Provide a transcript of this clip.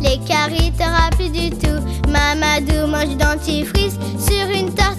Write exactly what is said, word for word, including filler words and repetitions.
les caries t'auras plus du tout. Mamadou mange dentifrice sur une tortue.